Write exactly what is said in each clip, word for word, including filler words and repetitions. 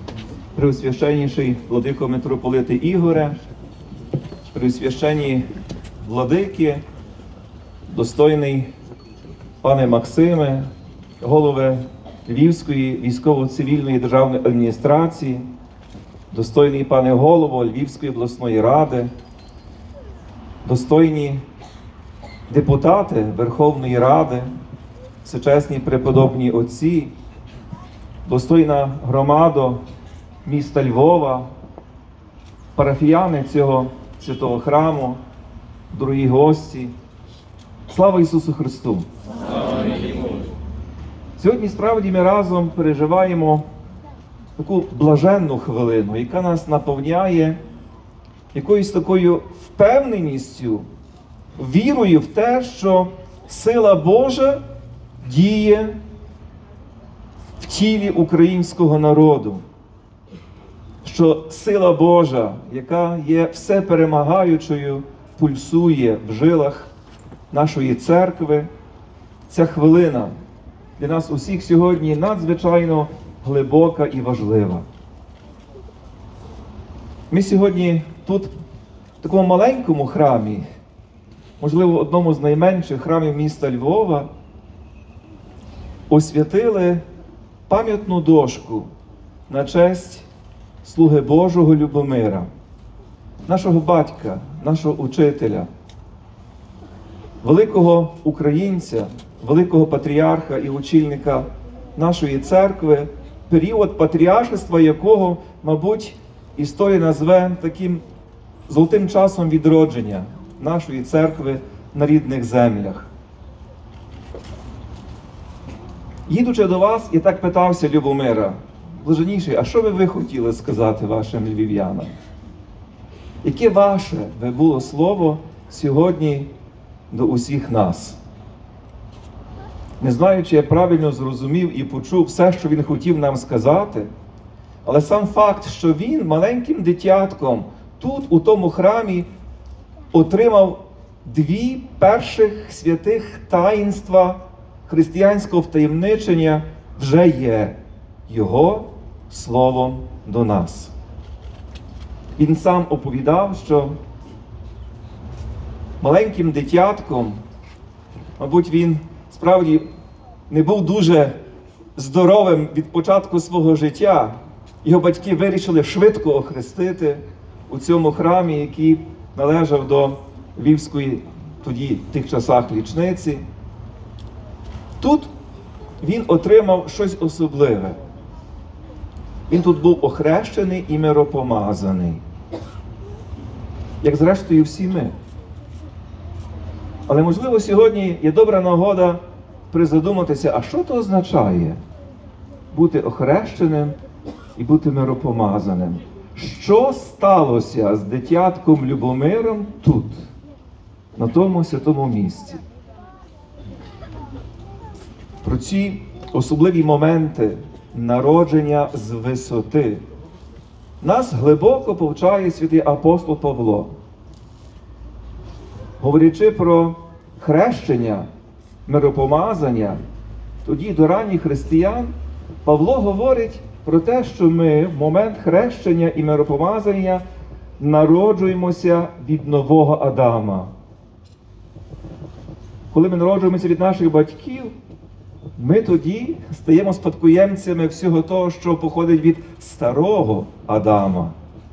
Преосвященніший владико митрополите Ігоре, преосвященні владики, достойний пане Максиме, голови Львівської військово-цивільної державної адміністрації, достойний пане голово Львівської обласної ради, достойні депутати Верховної Ради, всечесні преподобні отці, достойна громада міста Львова, парафіяни цього святого храму, дорогі гості. Слава Ісусу Христу! Сьогодні, справді, ми разом переживаємо таку блаженну хвилину, яка нас наповняє якоюсь такою впевненістю, вірою в те, що сила Божа діє в тілі українського народу. Що сила Божа, яка є всеперемагаючою, пульсує в жилах нашої церкви. Ця хвилина для нас усіх сьогодні надзвичайно глибока і важлива. Ми сьогодні тут, в такому маленькому храмі, можливо, одному з найменших храмів міста Львова, освятили пам'ятну дошку на честь слуги Божого Любомира, нашого батька, нашого учителя, великого українця, великого патріарха і очільника нашої церкви, період патріаршества якого, мабуть, історія назве таким золотим часом відродження нашої церкви на рідних землях. Їдучи до вас, я так питався Любомира: блаженніший, а що би ви хотіли сказати вашим львів'янам? Яке ваше би було слово сьогодні до усіх нас? Не знаю, чи я правильно зрозумів і почув все, що він хотів нам сказати, але сам факт, що він маленьким дитятком тут, у тому храмі, отримав дві перших святих таїнства християнського втаємничення, вже є його словом до нас. Він сам оповідав, що маленьким дитятком, мабуть, він справді не був дуже здоровим від початку свого життя. Його батьки вирішили швидко охрестити у цьому храмі, який належав до Львівської тоді в тих часах лічниці. Тут він отримав щось особливе. Він тут був охрещений і миропомазаний. Як зрештою всі ми. Але, можливо, сьогодні є добра нагода призадуматися, а що то означає бути охрещеним і бути миропомазаним? Що сталося з дитятком Любомиром тут, на тому святому місці? Про ці особливі моменти народження з висоти нас глибоко повчає святий апостол Павло. Говорячи про хрещення, миропомазання, тоді до ранніх християн, Павло говорить про те, що ми в момент хрещення і миропомазання народжуємося від нового Адама. Коли ми народжуємося від наших батьків, ми тоді стаємо спадкоємцями всього того, що походить від старого Адама.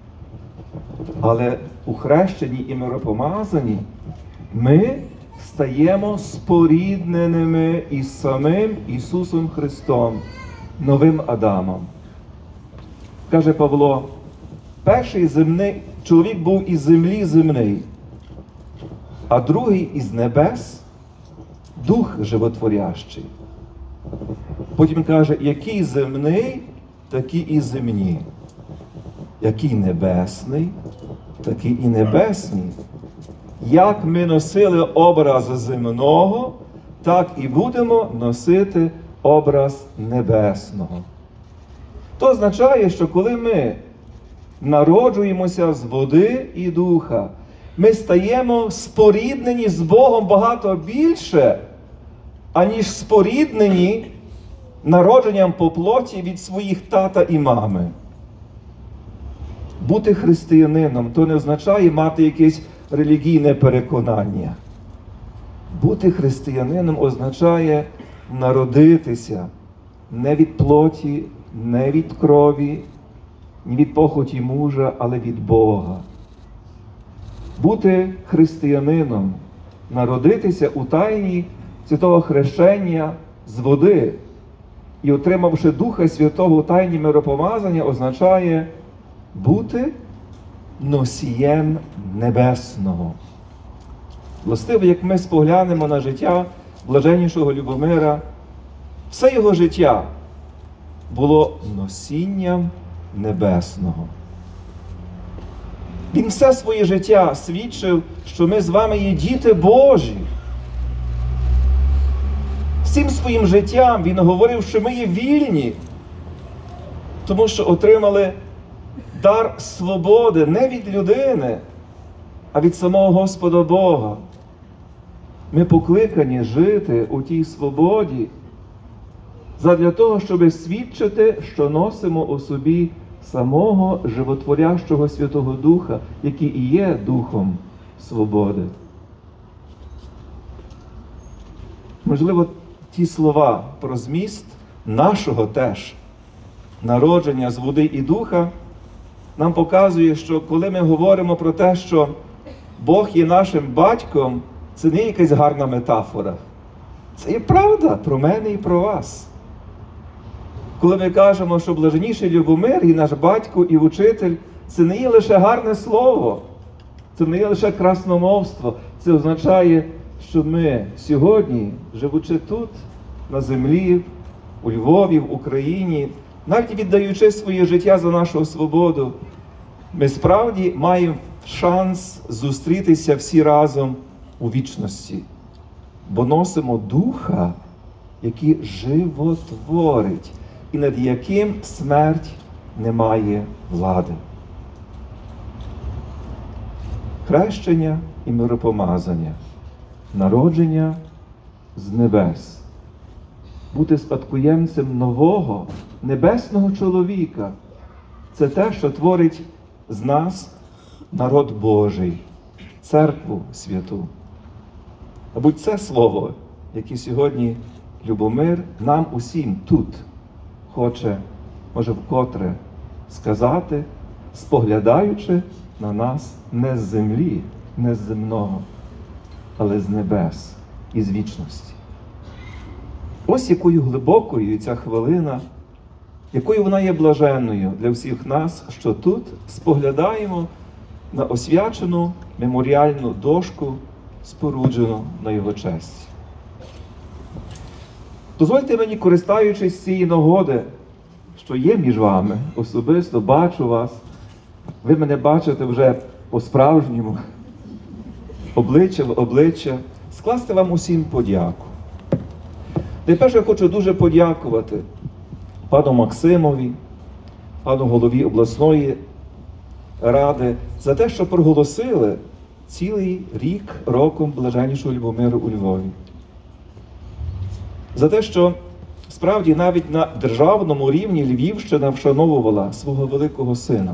Але у хрещенні і миропомазанні ми стаємо спорідненими із самим Ісусом Христом, новим Адамом. Каже Павло, перший земний чоловік був із землі земний, а другий із небес – дух животворящий. Потім каже, який земний, такі і земні. Який небесний, такі і небесні. Як ми носили образ земного, так і будемо носити образ небесного. То означає, що коли ми народжуємося з води і духа, ми стаємо споріднені з Богом багато більше, аніж споріднені народженням по плоті від своїх тата і мами. Бути християнином – то не означає мати якесь релігійне переконання. Бути християнином означає народитися не від плоті, не від крові, не від похоті мужа, але від Бога. Бути християнином, народитися у тайні святого хрещення з води і, отримавши Духа Святого у тайні миропомазання, означає бути носієм небесного. Властиво, як ми споглянемо на життя блаженнішого Любомира, все його життя було носінням небесного. Він все своє життя свідчив, що ми з вами є діти Божі. Всім своїм життям він говорив, що ми є вільні, тому що отримали дар свободи не від людини, а від самого Господа Бога. Ми покликані жити у тій свободі задля того, щоб свідчити, що носимо у собі самого животворящого Святого Духа, який і є Духом свободи. Можливо, ті слова про зміст нашого теж народження з води і духа нам показує, що коли ми говоримо про те, що Бог є нашим батьком, це не якась гарна метафора. Це є правда про мене і про вас. Коли ми кажемо, що блаженніший Любомир і наш батько і учитель, це не є лише гарне слово, це не є лише красномовство. Це означає, що ми сьогодні, живучи тут, на землі, у Львові, в Україні, навіть віддаючи своє життя за нашу свободу, ми справді маємо шанс зустрітися всі разом у вічності. Бо носимо Духа, який животворить, і над яким смерть не має влади. Хрещення і миропомазання, народження з небес. Бути спадкоємцем нового, небесного чоловіка – це те, що творить з нас народ Божий, церкву святу. Мабуть, це слово, яке сьогодні Любомир нам усім тут хоче, може, вкотре сказати, споглядаючи на нас не з землі, не з земного, але з небес і з вічності. Ось якою глибокою ця хвилина, якою вона є блаженною для всіх нас, що тут споглядаємо на освячену меморіальну дошку, споруджену на його честь. Дозвольте мені, користаючись цієї нагоди, що є між вами, особисто бачу вас, ви мене бачите вже по-справжньому, обличчя в обличчя, скласти вам усім подяку. Найперше, я хочу дуже подякувати пану Максимові, пану голові обласної ради за те, що проголосили цілий рік роком блаженнішого Любомира у Львові. За те, що справді навіть на державному рівні Львівщина вшановувала свого великого сина.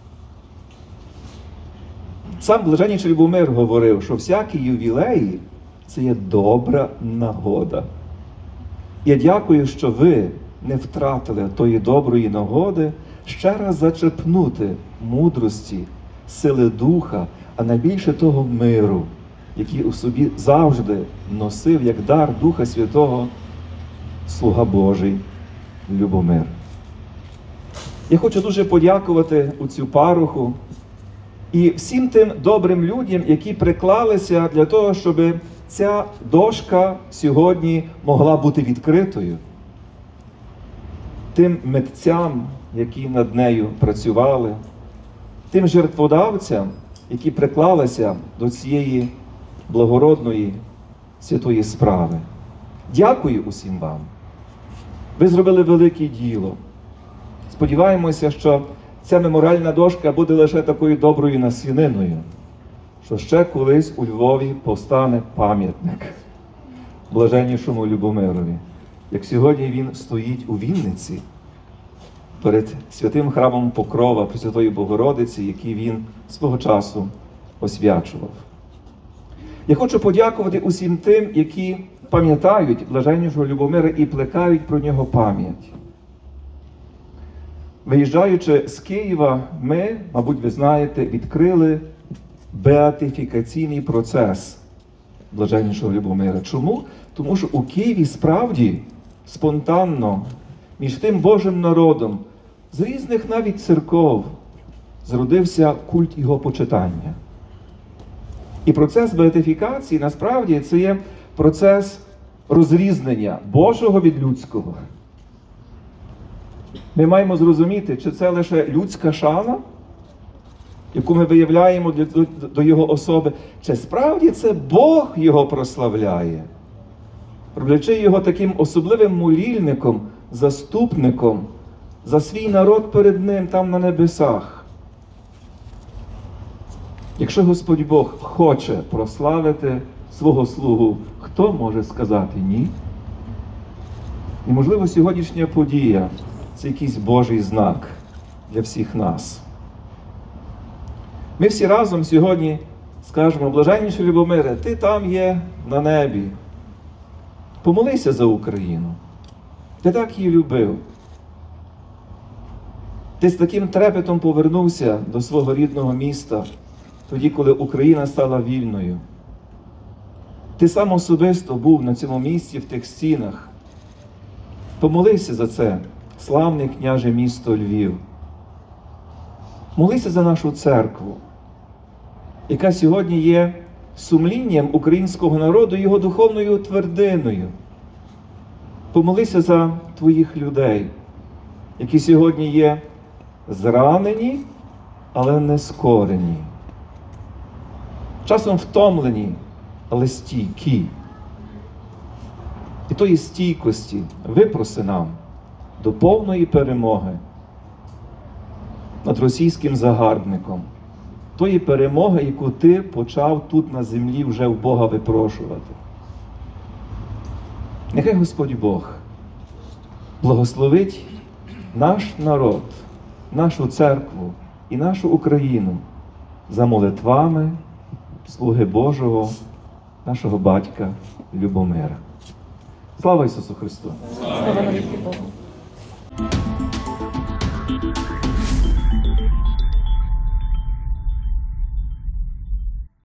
Сам блаженніший Любомир говорив, що всякі ювілеї – це є добра нагода. Я дякую, що ви не втратили тої доброї нагоди ще раз зачепнути мудрості, сили духа, а найбільше того миру, який у собі завжди носив як дар Духа Святого слуга Божий Любомир. Я хочу дуже подякувати у цю пароху і всім тим добрим людям, які приклалися для того, щоб ця дошка сьогодні могла бути відкритою. Тим митцям, які над нею працювали, тим жертводавцям, які приклалися до цієї благородної святої справи. Дякую усім вам. Ви зробили велике діло. Сподіваємося, що ця меморіальна дошка буде лише такою доброю насіниною, що ще колись у Львові повстане пам'ятник блаженнішому Любомирові. Як сьогодні він стоїть у Вінниці, перед святим храмом Покрова Пресвятої Богородиці, який він свого часу освячував. Я хочу подякувати усім тим, які пам'ятають блаженнішого Любомира і плекають про нього пам'ять. Виїжджаючи з Києва, ми, мабуть, ви знаєте, відкрили беатифікаційний процес блаженнішого Любомира. Чому? Тому що у Києві справді спонтанно між тим Божим народом з різних навіть церков зродився культ його почитання. І процес беатифікації насправді це є процес розрізнення Божого від людського. Ми маємо зрозуміти, чи це лише людська шана, яку ми виявляємо до, до, до його особи, чи справді це Бог його прославляє, роблячи його таким особливим молільником, заступником за свій народ перед ним там на небесах. Якщо Господь Бог хоче прославити свого слугу, хто може сказати ні? І, можливо, сьогоднішня подія – це якийсь Божий знак для всіх нас. Ми всі разом сьогодні скажемо: блаженніший Любомире, ти там є на небі. Помолися за Україну. Ти так її любив. Ти з таким трепетом повернувся до свого рідного міста, тоді, коли Україна стала вільною. Ти сам особисто був на цьому місці, в тих стінах. Помолися за це, славне княже місто Львів. Молися за нашу церкву, яка сьогодні є сумлінням українського народу, його духовною твердиною. Помолися за твоїх людей, які сьогодні є зранені, але не скорені. Часом втомлені, але стійкі. І тої стійкості випроси нам до повної перемоги над російським загарбником. Тої перемоги, яку ти почав тут на землі вже в Бога випрошувати. Нехай Господь Бог благословить наш народ, нашу церкву і нашу Україну за молитвами слуги Божого, нашого батька Любомира. Слава Ісусу Христу! Слава навіки Богу!